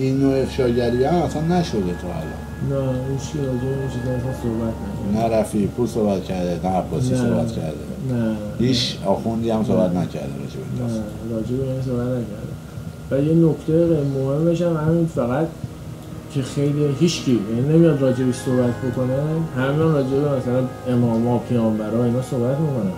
این نوع افشاگری هم اصلا نشده تا الان. نه هیچ راجع به این چیزا اصلا صحبت نشده. نه رفیع پور صحبت کرده، نه عباسی صحبت کرده. نه. هیچ آخوندی هم صحبت نکرده راجع به این داستان. نه راجع به این صحبت نکرده. و یه نکته مهمش هم همین فقط که خیلی هیچکی یعنی نمیاد راجع بهش صحبت بکنه، همین راجع به مثلا اماما، پیامبرا اینا صحبت میکنن.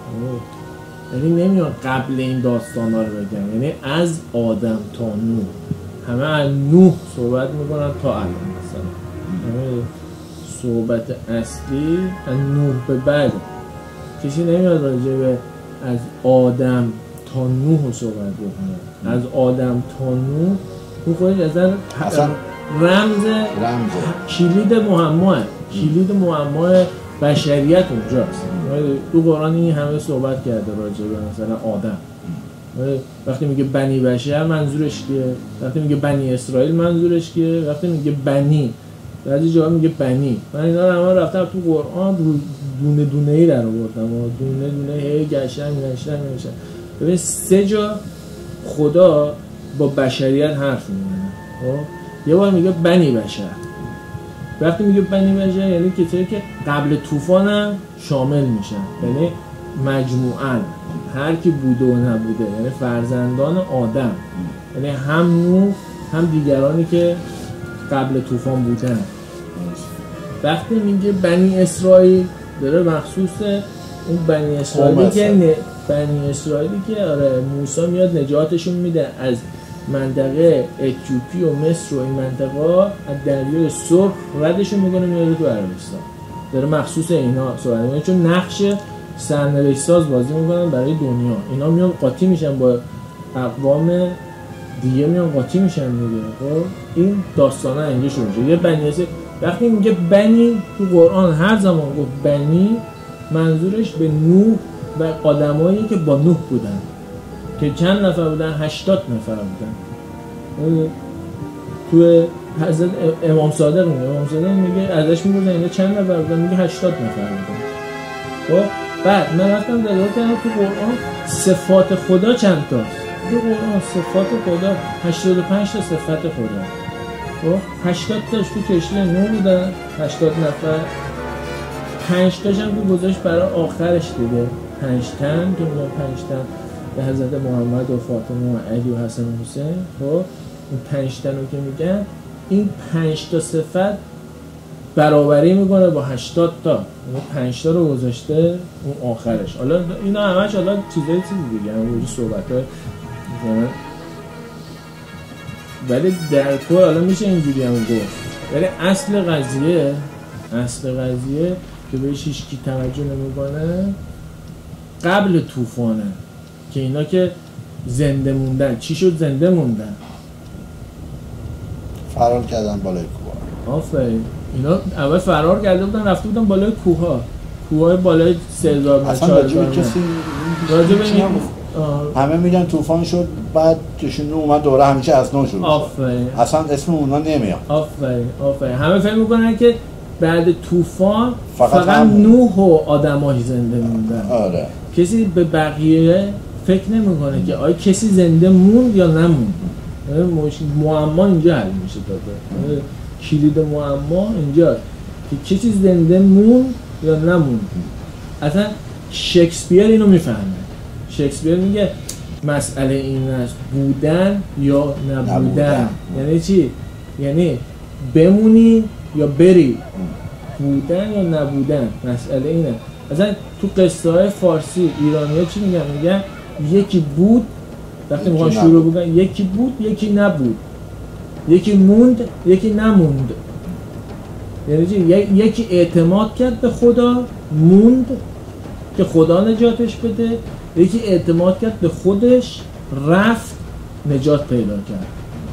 یعنی نمیاد قبل این داستانا رو بگن، یعنی از آدم تا نوح همه از نوح صحبت میکنن تا الان مثلا. یعنی صحبت اصلی از نوح به بعد، کسی نمیاد راجع به از آدم تا نوح صحبت بکنه. از آدم تا نوح اون خودش اصلا رمز کلید معماه، کلید معماه بشریت اونجاست. تو قرآن این همه صحبت کرده راجع به مثلا آدم. وقتی میگه بنی بشر منظورش کیه؟ وقتی میگه بنی اسرائیل منظورش کیه؟ وقتی میگه بنی، بعضی جاها میگه بنی. من اینا رو همه رفتم تو قرآن رو دونه دونه ای در آوردم و دونه دونه هی گشتم. ببین 3 جا خدا با بشریت حرف میزنه. یه بار میگه بنی بشر. وقتی میگه بنی بشر یعنی کسایی که قبل طوفان هم شامل میشن، یعنی مجموعاً هر کی بوده و نبوده، یعنی فرزندان آدم، یعنی هم نوح هم دیگرانی که قبل طوفان بودن. وقتی میگه بنی اسرائیل داره مخصوص اون بنی اسرائیلی که آره موسی میاد نجاتشون میده از منطقه اتیوپی و مصر و این منطقه، از دریای سرخ ردشون میکنه میاره تو عربستان. داره مخصوص اینا صحبت میکنه، چون نقش سرنوشت ساز بازی میکنن برای دنیا. اینا میان قاطی میشن با اقوام دیگه، میان قاطی میشن دیگه. خب این داستانه انگیش اونجا یه بنی اسرائیل. وقتی میگه بنی تو قرآن هر زمان گفت بنی، منظورش به نوح و آدمایی که با نوح بودن، که چند نفر بودن؟ 80 نفر بودن. تو حضرت امام صادق میگه ازش میگه اینا چند نفر بودن، میگه 80 نفر بودن. خب بعد من رفتم دقیق کردم تو قرآن صفات خدا چند تا؟ تو قرآن صفات خدا 85 تا صفت خدا. خب 80 تاش تو کشتی نوح بودن، 80 نفر. 5 تاش هم تو گذاشت برای آخرش دیگه، 5 تن که میگن 5 تن به حضرت محمد و فاطمه و علی و حسن و حسین. خب این 5 تن رو که میگن، این 5 تا صفت برابری میکنه با 80 تا. اون 5 تا رو گذاشته اون آخرش. حالا اینا همش حالا چیزی دیگه، همونجوری صحبت‌ها مثلا، ولی در کل حالا میشه اینجوری هم گفت. ولی اصل قضیه که بهش هیچکی توجه نمیکنه قبل طوفانه، که اینا که زنده موندن. چی شد زنده موندن؟ فرار کردن بالای کوه. آفرین. اینا اول فرار کرده بودن، رفته بودن بالای کوه‌های بالای 3000 متر. اصلا راجع به کسی همه میگن طوفان شد، بعد کشون اومد دوره همیشه از نو شروع. آفرین. اصلا اسم اونا نمیاد. آفرین. همه فکر میکنن که بعد طوفان فقط نوح و آدمای زنده موندن. آره. کسی به بقیه فکر نمیکنه که آیا کسی زنده موند یا نموند. معما اینجا حل میشه. داده کلید معما اینجا که کسی زنده موند یا نموند. اصلا شکسپیر اینو میفهمه. شکسپیر میگه مسئله این است بودن یا نبودن. یعنی چی؟ یعنی بمونی یا بری، بودن یا نبودن. مسئله اینه. مثلا تو قصه های فارسی ایرانی ها چی میگن یکی بود، وقتی میخوان شروع بگن یکی بود یکی نبود، یکی موند یکی نموند. یعنی چی؟ یکی اعتماد کرد به خدا موند که خدا نجاتش بده، یکی اعتماد کرد به خودش رفت نجات پیدا کرد.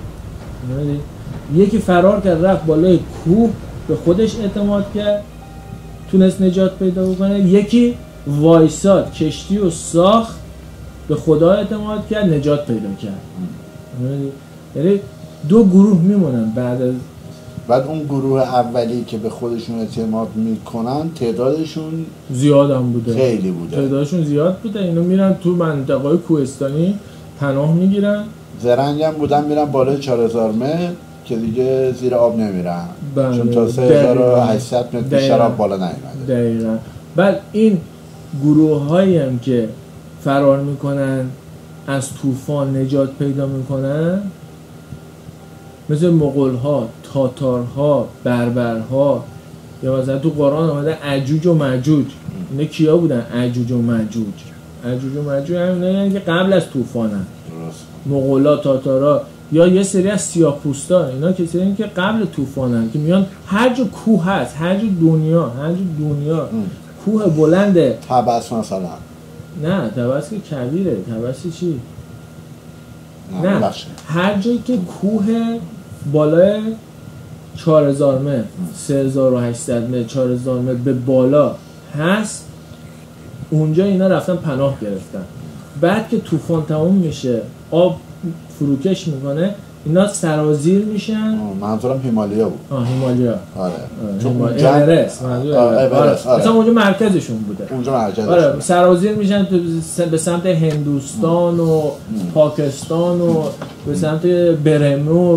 یکی فرار کرد رفت بالای کوه به خودش اعتماد کرد تونست نجات پیدا بکنه، یکی وایساد کشتی و ساخت به خدا اعتماد کرد نجات پیدا کرد. یعنی 2 گروه میمونن بعد اون گروه اولی که به خودشون اعتماد میکنن تعدادشون زیاد هم بوده، خیلی بوده، تعدادشون زیاد بوده. اینا میرن تو منطقه‌های کوهستانی پناه میگیرن زرنگ هم بودن میرن بالای 4000 متر که دیگه زیر آب نمیرن، چون تا 3800 متر بیشتر آب بالا نیومده. دقیقاً. بعد این گروه هایی هم که فرار میکنن از طوفان نجات پیدا میکنن، مثل مغول‌ها، تاتارها، بربرها، یا مثلا تو قرآن اومده اجوج و مجوج. اینا کیا بودن؟ اجوج و مجوج. اجوج و مجوج همینایی که قبل از طوفانن. مغولا، تاتارا، یا یه سری از سیاه‌پوستا، اینا کسایی که قبل طوفانن، که میان هر جا کوه هست، هر جا دنیا کوه بلنده. تبس مثلا؟ نه تبس که کبیره. تبس چی؟ نه هر جایی که کوه بالای 4000 متر، 3800 متر، 4000 متر به بالا هست، اونجا اینا رفتن پناه گرفتن. بعد که طوفان تموم میشه، آب فروکش میکنه، اینا سرازیر میشن. منظورم هیمالیا بود. هیمالیا. آره. اورست. مثلا اونجا مرکزشون بوده. اونجا مرکزشون. آره. سرازیر میشن به سمت هندوستان و پاکستان و به سمت برهمو،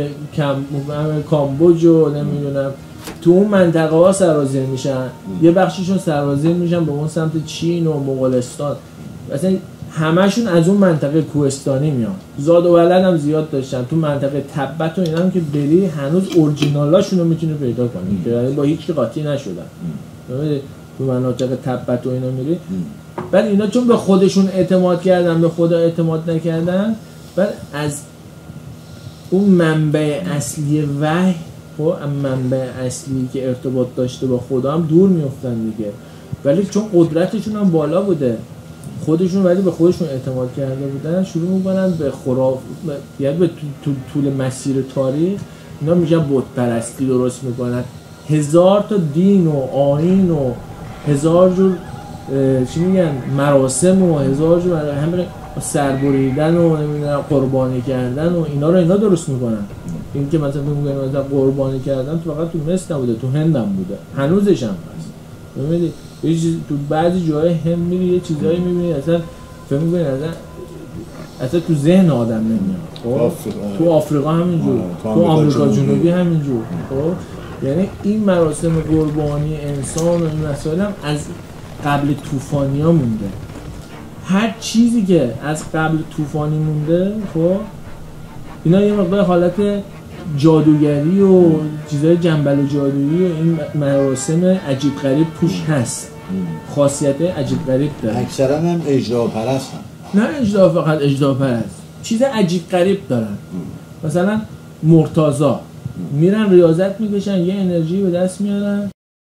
کامبوج و نمیدونم تو اون منطقه ها سرازیر میشن. یه بخشیشون سرازیر میشن به اون سمت چین و مغولستان. مثلا همشون از اون منطقه کوهستانی میان. زاد و ولد هم زیاد داشتن. تو منطقه تبت و اینا هم که بری هنوز اورجینالاشون رو میتونی پیدا کنی که با هیچ قاطی نشدن. تو مناطق تبت و اینا میری. بعد اینا چون به خودشون اعتماد کردن، به خدا اعتماد نکردن، بعد از اون منبع اصلی وحی و منبع اصلی که ارتباط داشته با خدا هم دور میافتن دیگه. ولی چون قدرتشون هم بالا بوده، خودشون ولی به خودشون اعتماد کرده بودن، شروع میکنن به یعنی به طول مسیر تاریخ اینا میگن بت پرستی درست میکنن. 1000 تا دین و آیین و 1000 جور چی میگن مراسم و 1000 جور همین سربریدن و نمیدونم قربانی کردن و اینا درست میکنن. این که مثلا میگن مثلا قربانی کردن تو فقط تو مصر نبوده، تو هند هم بوده، هنوزش هم هست. ببینید تو بعضی جای هند میری یه چیزایی میبینی اصلا فکر می‌کنی اصلا تو ذهن آدم نمیاد. تو آفریقا همینجور، تو آمریکا جنوبی همینجور. خب یعنی این مراسم قربانی انسان و این مسائل هم از قبل طوفانی‌ها مونده. هر چیزی که از قبل طوفانی مونده، خب اینا یه مقدار حالت جادوگری و چیزای جنبل و جادویی و این مراسم عجیب غریب توش هست. خاصیت عجیب غریب داره. اکثرا هم اجدها پرستن. نه اجدها، فقط اجدها پرست. چیز عجیب غریب دارن. مثلا مرتضی میرن ریاضت میکشن، یه انرژی به دست میارن،